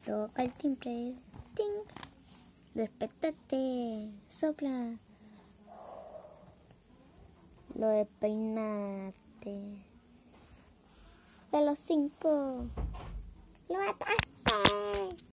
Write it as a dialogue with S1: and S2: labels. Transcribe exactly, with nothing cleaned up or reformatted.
S1: Toca el timbre. ¡Ting! Despértate. Sopla. Lo de peinarte. De los cinco. Lo mataste.